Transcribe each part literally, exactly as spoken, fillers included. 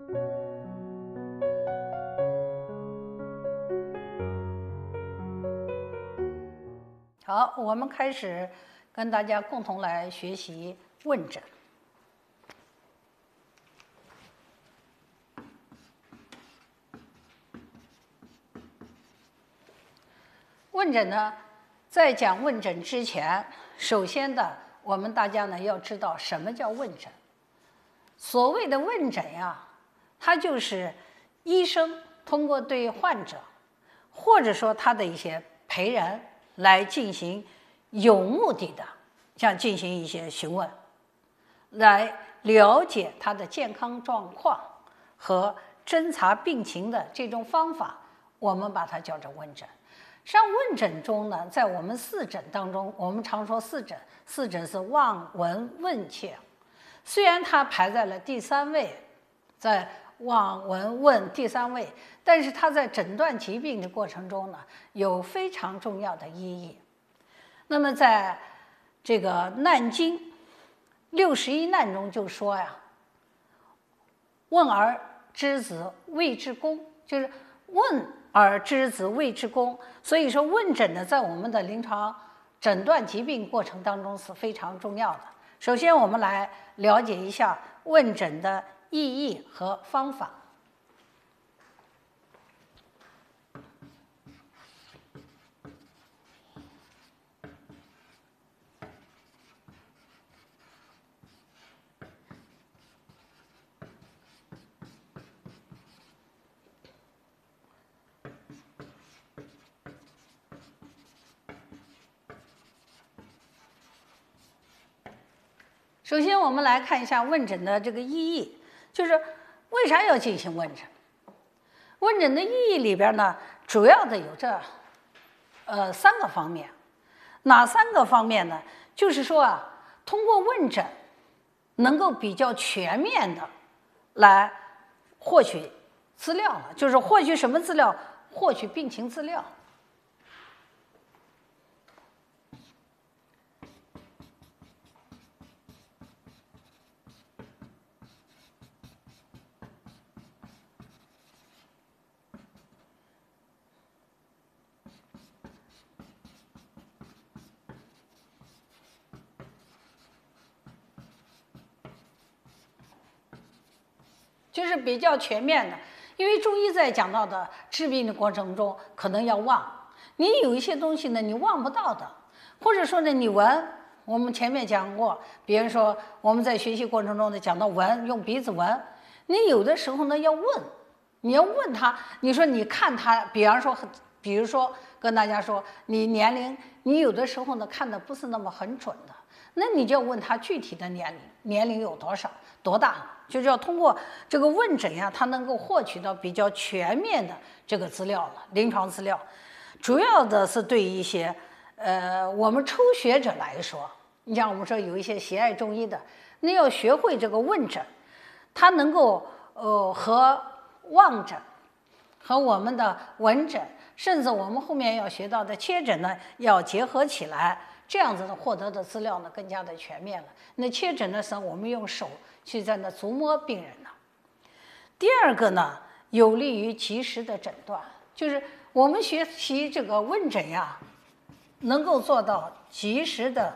好，我们开始跟大家共同来学习问诊。问诊呢，在讲问诊之前，首先的，我们大家呢要知道什么叫问诊。所谓的问诊呀，它就是医生通过对患者，或者说他的一些陪人来进行有目的的，像进行一些询问，来了解他的健康状况和侦查病情的这种方法，我们把它叫做问诊。实际上，问诊中呢，在我们四诊当中，我们常说四诊，四诊是望、闻、问、切。虽然它排在了第三位，在望、闻、问第三位，但是它在诊断疾病的过程中呢，有非常重要的意义。那么，在这个《难经》六十一难中就说呀：“问而知子，谓之公。”就是问而知子，谓之公。所以说，问诊呢，在我们的临床诊断疾病过程当中是非常重要的。首先，我们来了解一下问诊的意义和方法。首先，我们来看一下问诊的这个意义，就是为啥要进行问诊？问诊的意义里边呢，主要的有这呃三个方面。哪三个方面呢？就是说啊，通过问诊，能够比较全面的来获取资料了，就是获取什么资料？获取病情资料。就是比较全面的，因为中医在讲到的治病的过程中，可能要望，你有一些东西呢，你望不到的，或者说呢，你闻，我们前面讲过，比如说我们在学习过程中呢，讲到闻，用鼻子闻，你有的时候呢要问，你要问他，你说你看他，比方说，比如说跟大家说，你年龄，你有的时候呢看的不是那么很准的，那你就要问他具体的年龄，年龄有多少，多大了。就是要通过这个问诊呀，它能够获取到比较全面的这个资料了，临床资料。主要的是对一些呃我们初学者来说，你像我们说有一些喜爱中医的，那要学会这个问诊，它能够呃和望诊、和我们的闻诊，甚至我们后面要学到的切诊呢，要结合起来。这样子呢，获得的资料呢更加的全面了。那切诊的时候，我们用手去在那触摸病人呢。第二个呢，有利于及时的诊断，就是我们学习这个问诊呀，能够做到及时的、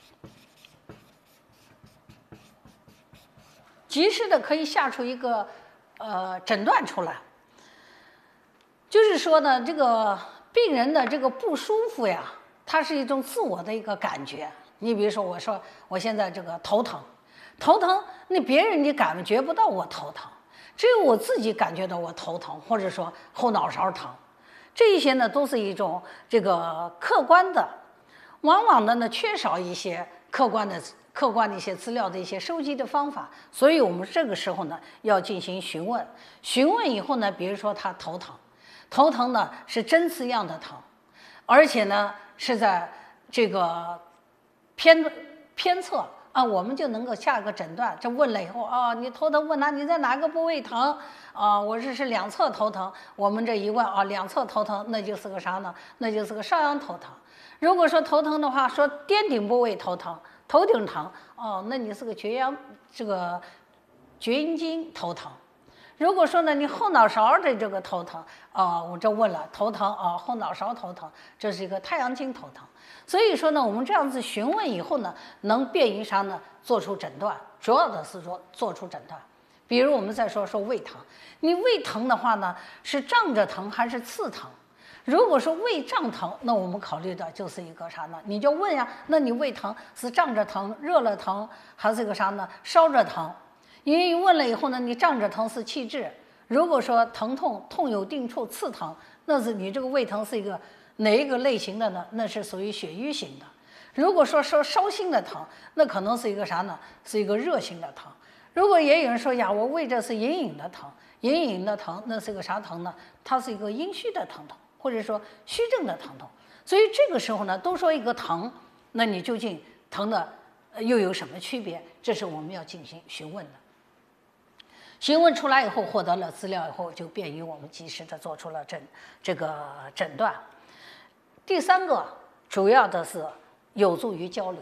及时的可以下出一个呃诊断出来。就是说呢，这个病人的这个不舒服呀。它是一种自我的一个感觉。你比如说，我说我现在这个头疼，头疼，那别人你感觉不到我头疼，只有我自己感觉到我头疼，或者说后脑勺疼。这一些呢，都是一种这个客观的，往往的呢缺少一些客观的、客观的一些资料的一些收集的方法。所以我们这个时候呢，要进行询问。询问以后呢，比如说他头疼，头疼呢是针刺样的疼，而且呢。是在这个偏偏侧啊，我们就能够下个诊断。这问了以后啊，你头疼，问他你在哪个部位疼啊？我这是两侧头疼。我们这一问啊，两侧头疼，那就是个啥呢？那就是个上仰头疼。如果说头疼的话，说颠顶部位头疼，头顶疼哦，那你是个厥阳这个厥阴经头疼。 如果说呢，你后脑勺的这个头疼啊、我这问了头疼啊，后脑勺头疼，这是一个太阳经头疼。所以说呢，我们这样子询问以后呢，能便于啥呢？做出诊断，主要的是说做出诊断。比如我们再说说胃疼，你胃疼的话呢，是胀着疼还是刺疼？如果说胃胀疼，那我们考虑的就是一个啥呢？你就问呀，那你胃疼是胀着疼、热了疼，还是一个啥呢？烧着疼？因为问了以后呢，你胀着疼是气滞，如果说疼痛痛有定处、刺疼，那是你这个胃疼是一个哪一个类型的呢？那是属于血瘀型的。如果说说烧心的疼，那可能是一个啥呢？是一个热性的疼。如果也有人说呀，我胃这是隐隐的疼，隐隐的疼，那是个啥疼呢？它是一个阴虚的疼痛，或者说虚症的疼痛。所以这个时候呢，都说一个疼，那你究竟疼的又有什么区别？这是我们要进行询问的。询问出来以后，获得了资料以后，就便于我们及时的做出了诊这个诊断。第三个，主要的是有助于交流。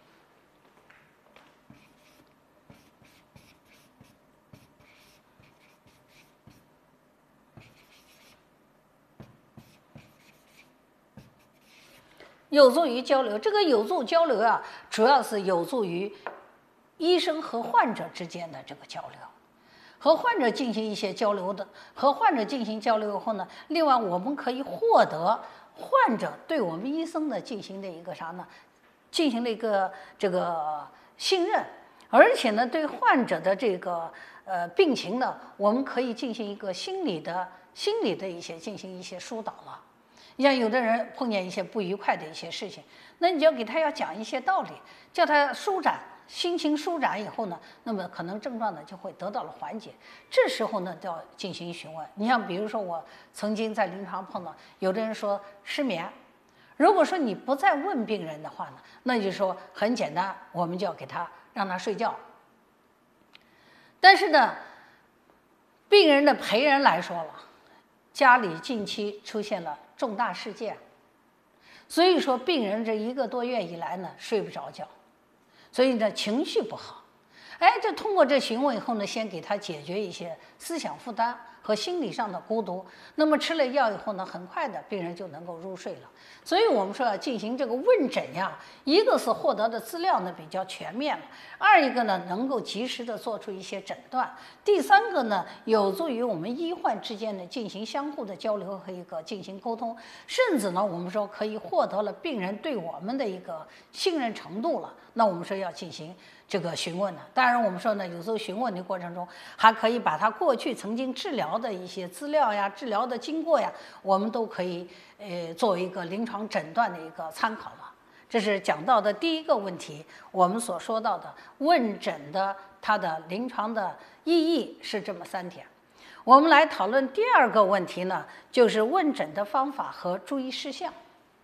有助于交流，这个有助交流啊，主要是有助于医生和患者之间的这个交流，和患者进行一些交流的，和患者进行交流以后呢，另外我们可以获得患者对我们医生的进行的一个啥呢？进行了一个这个信任，而且呢，对患者的这个呃病情呢，我们可以进行一个心理的心理的一些进行一些疏导了。你像有的人碰见一些不愉快的一些事情，那你就要给他要讲一些道理，叫他舒展，心情舒展以后呢，那么可能症状呢就会得到了缓解。这时候呢，就要进行询问。你像比如说，我曾经在临床碰到有的人说失眠，如果说你不再问病人的话呢，那就说很简单，我们就要给他让他睡觉。但是呢，病人的陪人来说了，家里近期出现了重大事件，所以说病人这一个多月以来呢睡不着觉，所以呢情绪不好。哎，这通过这询问以后呢，先给他解决一些思想负担和心理上的孤独。那么吃了药以后呢，很快的病人就能够入睡了。所以我们说要进行这个问诊呀，一个是获得的资料呢比较全面了，二一个呢能够及时的做出一些诊断，第三个呢有助于我们医患之间呢进行相互的交流和一个进行沟通，甚至呢我们说可以获得了病人对我们的一个信任程度了。那我们说要进行这个询问的，当然我们说呢，有时候询问的过程中，还可以把他过去曾经治疗的一些资料呀、治疗的经过呀，我们都可以呃作为一个临床诊断的一个参考了。这是讲到的第一个问题，我们所说到的问诊的它的临床的意义是这么三点。我们来讨论第二个问题呢，就是问诊的方法和注意事项。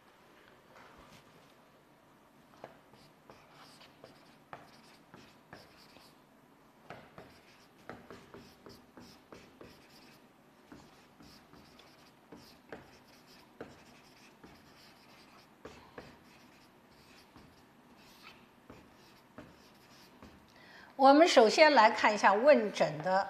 我们首先来看一下问诊的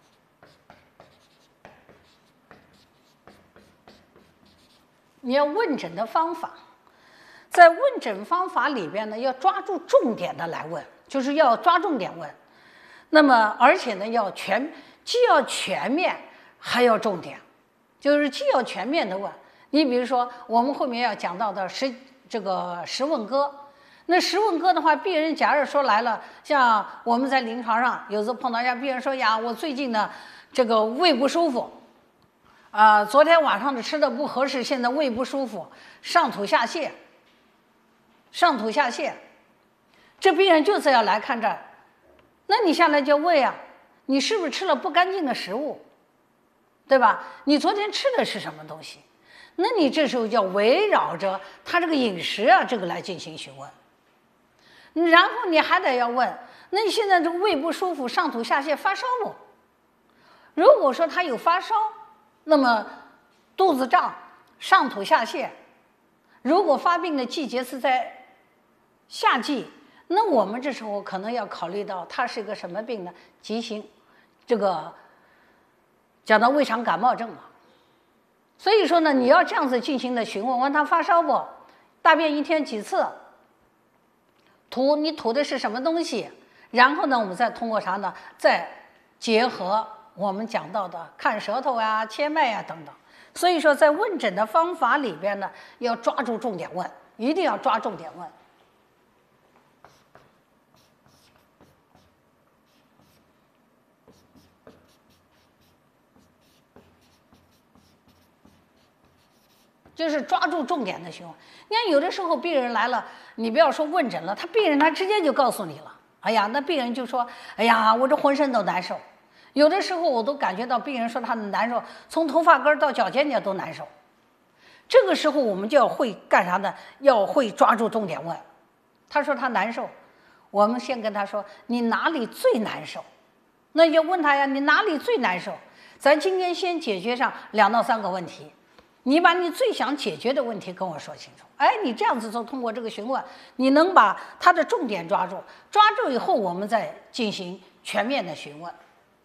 你要问诊的方法。在问诊方法里边呢，要抓住重点的来问，就是要抓重点问。那么而且呢要全既要全面还要重点，就是既要全面的问。你比如说我们后面要讲到的十这个十问歌，那十问歌的话，病人假如说来了，像我们在临床上有时候碰到一下病人说呀，我最近呢这个胃不舒服，啊、呃，昨天晚上的吃的不合适，现在胃不舒服，上吐下泻，上吐下泻，这病人就是要来看这儿。那你下来就问呀，你是不是吃了不干净的食物，对吧？你昨天吃的是什么东西？那你这时候就要围绕着他这个饮食啊，这个来进行询问。然后你还得要问，那你现在这个胃不舒服，上吐下泻，发烧不？如果说他有发烧，那么肚子胀、上吐下泻，如果发病的季节是在夏季，那我们这时候可能要考虑到它是一个什么病呢？急性这个讲到胃肠感冒症了。所以说呢，你要这样子进行的询问，问他发烧不，大便一天几次，吐你吐的是什么东西，然后呢，我们再通过啥呢？再结合我们讲到的看舌头啊、切脉啊等等。所以说，在问诊的方法里边呢，要抓住重点问，一定要抓重点问。就是抓住重点的询问。你看，有的时候病人来了，你不要说问诊了，他病人他直接就告诉你了。哎呀，那病人就说：“哎呀，我这浑身都难受。”有的时候我都感觉到病人说他的难受，从头发根到脚尖尖都难受。这个时候我们就要会干啥呢？要会抓住重点问。他说他难受，我们先跟他说：“你哪里最难受？”那就问他呀：“你哪里最难受？”咱今天先解决上两到三个问题。你把你最想解决的问题跟我说清楚。哎，你这样子做，通过这个询问，你能把它的重点抓住，抓住以后，我们再进行全面的询问。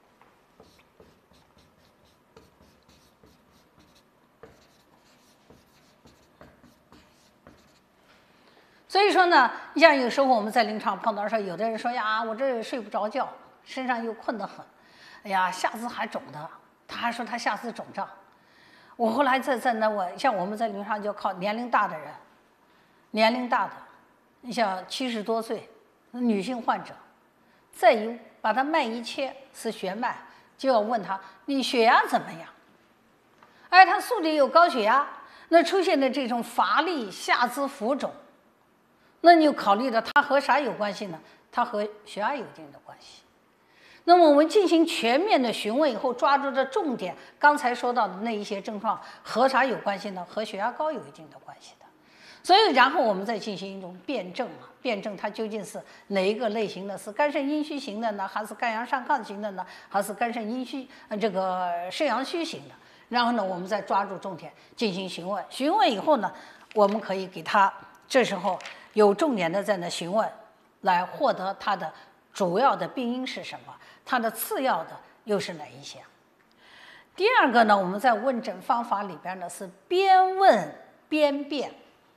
所以说呢，你像有时候我们在临床碰到说，有的人说呀，我这睡不着觉，身上又困得很，哎呀，下肢还肿的，他还说他下肢肿胀。我后来在在那我像我们在临床就靠年龄大的人，年龄大的，你像七十多岁女性患者，再一把他脉一切是血脉，就要问他你血压怎么样？哎，他素里有高血压，那出现的这种乏力、下肢浮肿，那你就考虑到它和啥有关系呢？它和血压有一定的关系。那么我们进行全面的询问以后，抓住的重点，刚才说到的那一些症状和啥有关系呢？和血压高有一定的关系的。所以，然后我们再进行一种辩证啊，辩证它究竟是哪一个类型的？是肝肾阴虚型的呢，还是肝阳上亢型的呢？还是肝肾阴虚呃这个肾阳虚型的？然后呢，我们再抓住重点进行询问。询问以后呢，我们可以给他这时候有重点的在那询问，来获得他的主要的病因是什么，它的次要的又是哪一些？第二个呢，我们在问诊方法里边呢是边问边辩。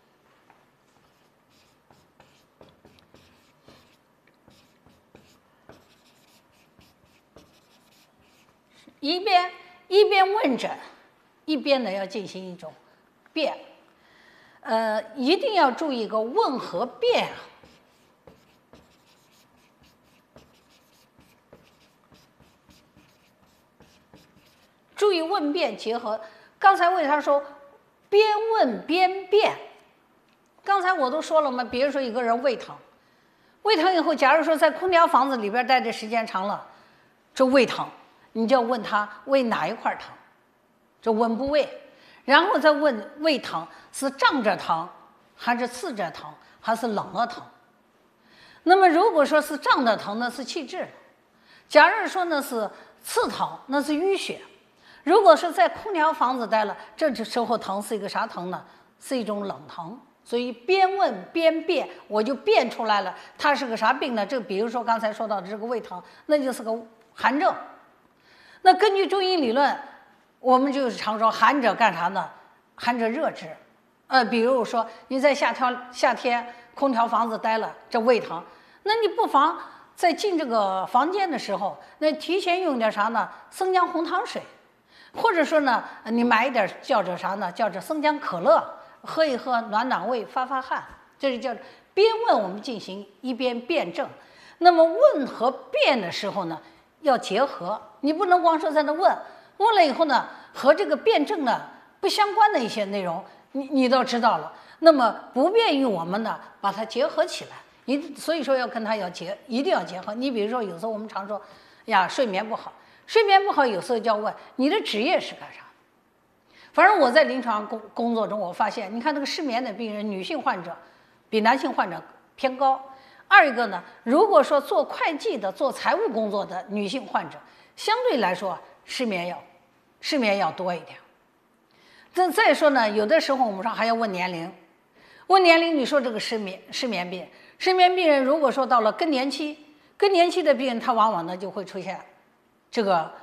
一边一边问诊，一边呢要进行一种辩，呃，一定要注意一个问和辩。注意问辩结合。刚才为他说边问边辩，刚才我都说了嘛，比如说一个人胃疼，胃疼以后，假如说在空调房子里边待的时间长了，这胃疼。你就要问他胃哪一块疼，这温部位，然后再问胃疼是胀着疼，还是刺着疼，还是冷了疼。那么如果说是胀着疼，那是气滞；假如说呢是刺疼，那是淤血。如果是在空调房子待了，这时候疼是一个啥疼呢？是一种冷疼。所以边问边辩，我就辩出来了，它是个啥病呢？这比如说刚才说到的这个胃疼，那就是个寒症。那根据中医理论，我们就是常说寒者干啥呢？寒者热之。呃，比如说你在夏天夏天空调房子待了，这胃疼，那你不妨在进这个房间的时候，那提前用点啥呢？生姜红糖水，或者说呢，你买一点叫着啥呢？叫着生姜可乐，喝一喝，暖暖胃，发发汗。这是叫边问我们进行一边辩证。那么问和辩的时候呢，要结合。你不能光说在那问，问了以后呢，和这个辩证呢不相关的一些内容，你你都知道了，那么不便于我们呢把它结合起来。你所以说要跟它要结，一定要结合。你比如说，有时候我们常说，呀，睡眠不好，睡眠不好，有时候就要问你的职业是干啥。反正我在临床工工作中，我发现，你看这个失眠的病人，女性患者比男性患者偏高。二一个呢，如果说做会计的、做财务工作的女性患者，相对来说失眠要失眠要多一点。再再说呢，有的时候我们说还要问年龄，问年龄，你说这个失眠失眠病，失眠病人如果说到了更年期，更年期的病人他往往呢就会出现这个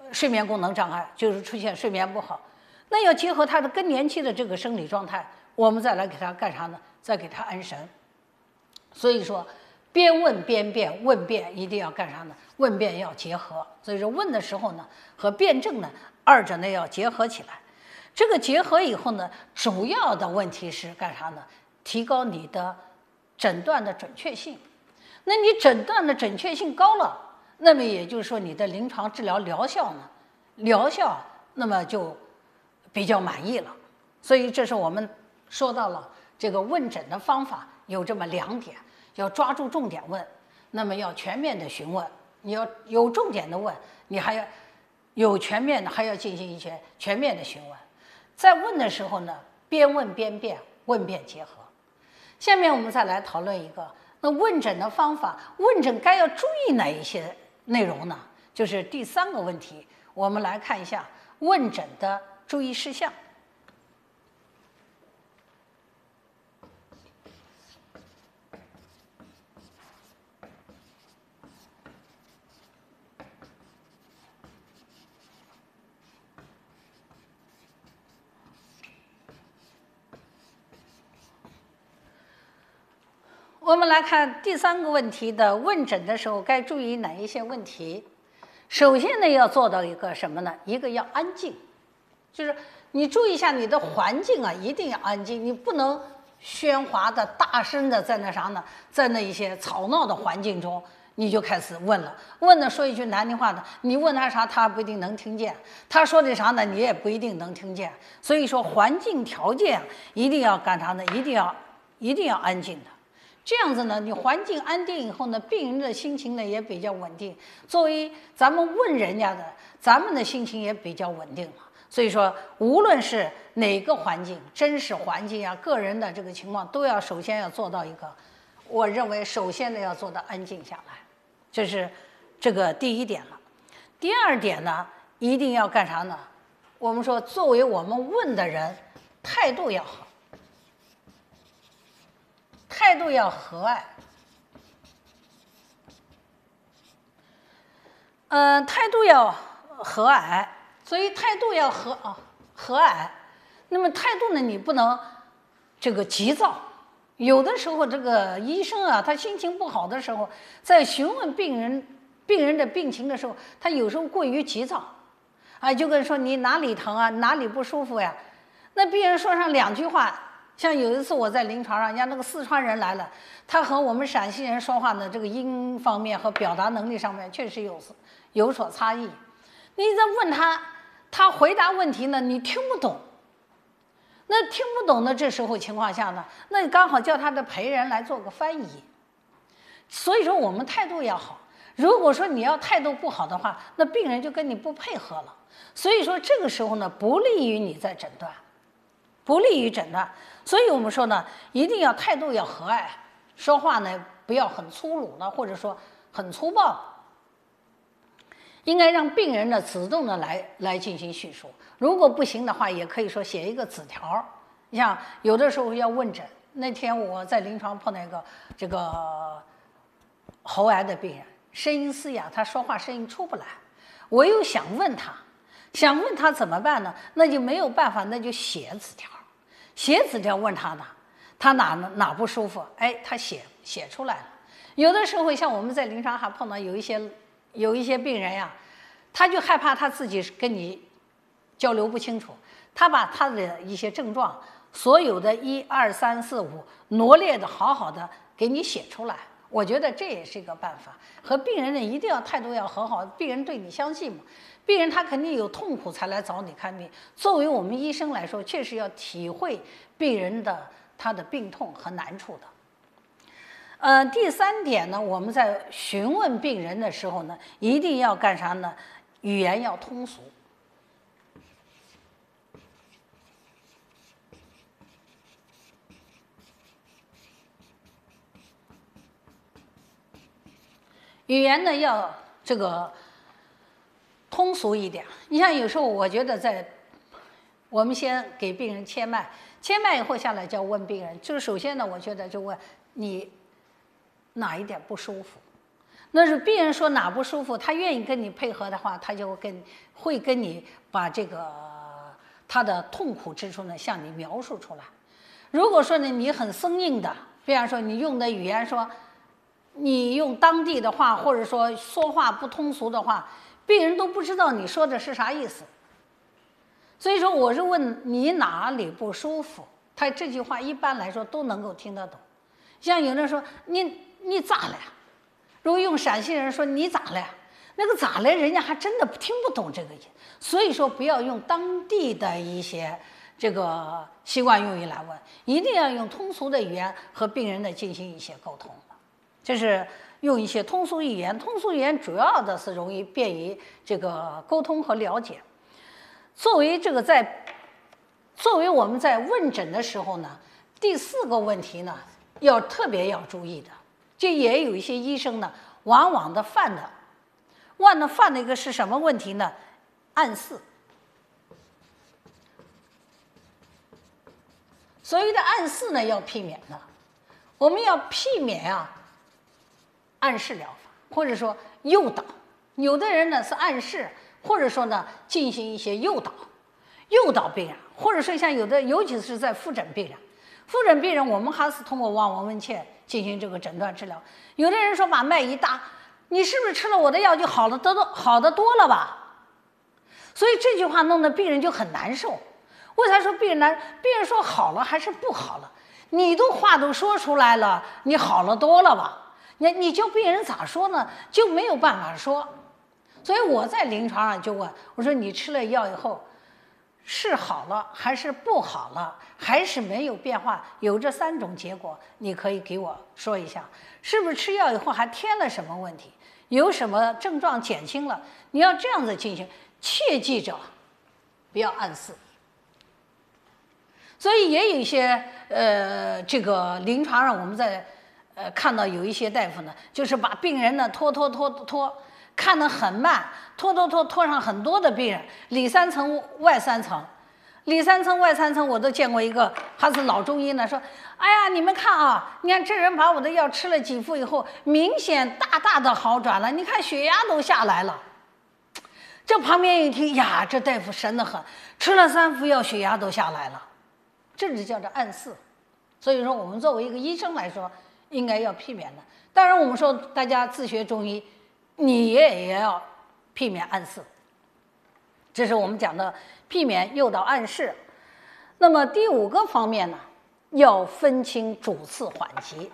睡眠功能障碍，就是出现睡眠不好。那要结合他的更年期的这个生理状态，我们再来给他干啥呢？再给他安神。所以说，边问边辩，问辩一定要干啥呢？问辩要结合。所以说问的时候呢，和辩证呢，二者呢要结合起来。这个结合以后呢，主要的问题是干啥呢？提高你的诊断的准确性。那你诊断的准确性高了，那么也就是说你的临床治疗疗效呢，疗效那么就比较满意了。所以这是我们说到了这个问诊的方法有这么两点，要抓住重点问，那么要全面的询问，你要有重点的问，你还要有全面的，还要进行一些全面的询问。在问的时候呢，边问边辩，问辩结合。下面我们再来讨论一个，那问诊的方法，问诊该要注意哪一些内容呢？就是第三个问题，我们来看一下问诊的注意事项。我们来看第三个问题的问诊的时候该注意哪一些问题。首先呢，要做到一个什么呢？一个要安静，就是你注意一下你的环境啊，一定要安静，你不能喧哗的、大声的在那啥呢，在那一些吵闹的环境中，你就开始问了。问了，说一句难听话的，你问他啥，他不一定能听见；他说的啥呢，你也不一定能听见。所以说，环境条件一定要干啥呢？一定要一定要安静的。这样子呢，你环境安定以后呢，病人的心情呢也比较稳定。作为咱们问人家的，咱们的心情也比较稳定了。所以说，无论是哪个环境，真实环境啊，个人的这个情况，都要首先要做到一个，我认为首先呢要做到安静下来，这是这个第一点了。第二点呢，一定要干啥呢？我们说，作为我们问的人，态度要好。态度要和蔼，呃，态度要和蔼，所以态度要和啊和蔼。那么态度呢，你不能这个急躁。有的时候，这个医生啊，他心情不好的时候，在询问病人病人的病情的时候，他有时候过于急躁，啊，就跟说你哪里疼啊，哪里不舒服呀？那病人说上两句话。像有一次我在临床上，人家那个四川人来了，他和我们陕西人说话呢，这个音方面和表达能力上面确实有有所差异。你在问他，他回答问题呢，你听不懂。那听不懂的这时候情况下呢，那你刚好叫他的陪人来做个翻译。所以说我们态度要好。如果说你要态度不好的话，那病人就跟你不配合了。所以说这个时候呢，不利于你在诊断。不利于诊断，所以我们说呢，一定要态度要和蔼，说话呢不要很粗鲁了，或者说很粗暴，应该让病人呢主动的来来进行叙述。如果不行的话，也可以说写一个纸条。你像有的时候要问诊，那天我在临床碰到一个这个喉癌的病人，声音嘶哑，他说话声音出不来，我又想问他。想问他怎么办呢？那就没有办法，那就写纸条，写纸条问他呢，他哪哪不舒服？哎，他写写出来了。有的时候像我们在临床还碰到有一些有一些病人呀，他就害怕他自己跟你交流不清楚，他把他的一些症状，所有的一二三四五罗列的好好的给你写出来。我觉得这也是一个办法。和病人呢一定要态度要很好，病人对你相信嘛。病人他肯定有痛苦才来找你看病，作为我们医生来说，确实要体会病人的他的病痛和难处的。呃，第三点呢，我们在询问病人的时候呢，一定要干啥呢？语言要通俗。语言呢要这个通俗一点。你像有时候我觉得在我们先给病人切脉，切脉以后下来就要问病人，就是首先呢，我觉得就问你哪一点不舒服。 那是病人说哪不舒服，他愿意跟你配合的话，他就跟会跟你把这个他的痛苦之处呢向你描述出来。如果说呢你很生硬的，比方说你用的语言说，你用当地的话，或者说说话不通俗的话，病人都不知道你说的是啥意思。所以说我是问你哪里不舒服，他这句话一般来说都能够听得懂。像有人说你你咋了呀？如果用陕西人说你咋了呀？那个咋了，人家还真的听不懂这个音。所以说不要用当地的一些这个习惯用语来问，一定要用通俗的语言和病人的进行一些沟通。这是用一些通俗语言，通俗语言主要的是容易便于这个沟通和了解。作为这个在作为我们在问诊的时候呢，第四个问题呢要特别要注意的，这也有一些医生呢往往的犯的，忘了犯的一个是什么问题呢？暗示。所谓的暗示呢要避免的，我们要避免啊暗示疗法，或者说诱导。有的人呢是暗示，或者说呢进行一些诱导，诱导病人，或者说像有的，尤其是在复诊病人，复诊病人我们还是通过望闻问切进行这个诊断治疗。有的人说把脉一搭，你是不是吃了我的药就好了，得多好得多了吧？所以这句话弄得病人就很难受。为啥说病人难？病人说好了还是不好了？你都话都说出来了，你好了多了吧？你你叫病人咋说呢？就没有办法说。所以我在临床上就问我说：“你吃了药以后，是好了还是不好了，还是没有变化？有这三种结果，你可以给我说一下，是不是吃药以后还添了什么问题？有什么症状减轻了？你要这样子进行，切记着不要暗示。”所以也有一些呃，这个临床上我们在呃看到有一些大夫呢，就是把病人呢拖拖拖拖，看得很慢，拖拖拖拖上很多的病人，里三层外三层，里三层外三层，我都见过一个，他是老中医呢，说，哎呀，你们看啊，你看这人把我的药吃了几副以后，明显大大的好转了，你看血压都下来了。这旁边一听呀，这大夫神得很，吃了三副药，血压都下来了。这就叫做暗示。所以说我们作为一个医生来说应该要避免的。当然我们说大家自学中医，你也也要避免暗示，这是我们讲的避免诱导暗示。那么第五个方面呢，要分清主次缓急。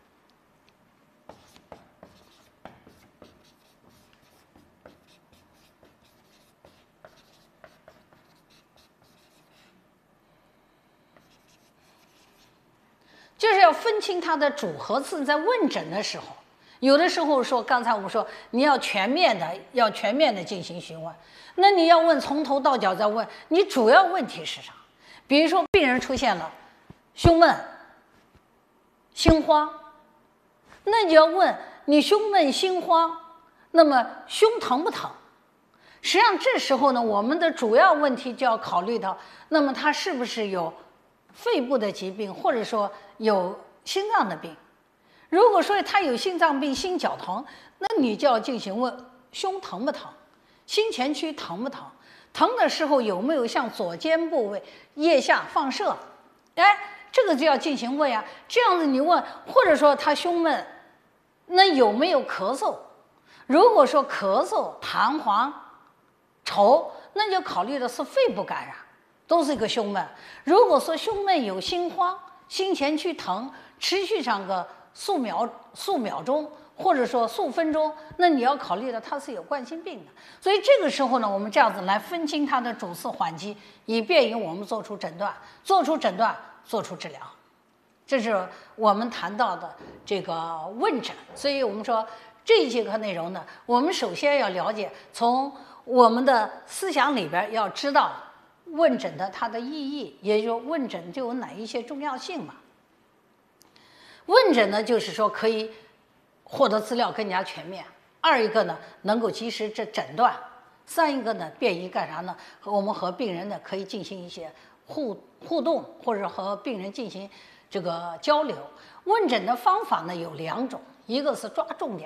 就是要分清它的主和次。在问诊的时候，有的时候说，刚才我们说你要全面的，要全面的进行询问。那你要问从头到脚再问，你主要问题是啥？比如说病人出现了胸闷、心慌，那你要问你胸闷心慌，那么胸疼不疼？实际上这时候呢，我们的主要问题就要考虑到，那么他是不是有肺部的疾病，或者说有心脏的病。如果说他有心脏病、心绞疼，那你就要进行问胸疼不疼，心前区疼不疼，疼的时候有没有向左肩部位腋下放射，哎，这个就要进行问呀。这样子你问，或者说他胸闷，那有没有咳嗽？如果说咳嗽、痰黄、稠，那就考虑的是肺部感染，都是一个胸闷。如果说胸闷有心慌、心前区疼，持续上个数秒数秒钟，或者说数分钟，那你要考虑的它是有冠心病的。所以这个时候呢，我们这样子来分清它的主次缓急，以便于我们做出诊断，做出诊断，做出治疗。这是我们谈到的这个问诊。所以我们说这一节课内容呢，我们首先要了解，从我们的思想里边要知道问诊的它的意义，也就是说问诊就有哪一些重要性嘛。问诊呢，就是说可以获得资料更加全面；二一个呢，能够及时这诊断；三一个呢，便于干啥呢？和我们和病人呢可以进行一些互互动，或者和病人进行这个交流。问诊的方法呢有两种，一个是抓重点的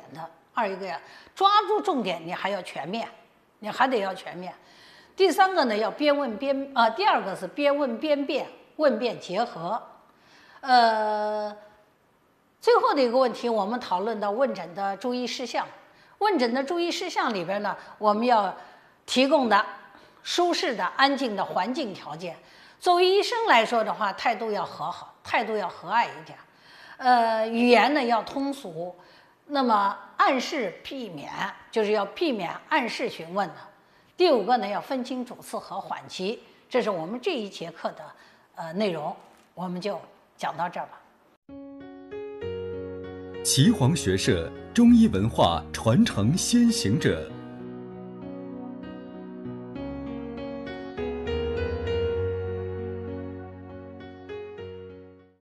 二一个呀，抓住重点，你还要全面，你还得要全面。第三个呢，要边问边啊、呃，第二个是边问边辩，问辩结合。呃，最后的一个问题，我们讨论到问诊的注意事项。问诊的注意事项里边呢，我们要提供的舒适的、安静的环境条件。作为医生来说的话，态度要和好，态度要和蔼一点。呃，语言呢要通俗。那么暗示避免，就是要避免暗示询问的。第五个呢，要分清主次和缓急。这是我们这一节课的呃内容，我们就讲到这儿吧。 岐黄学社中医文化传承先行者。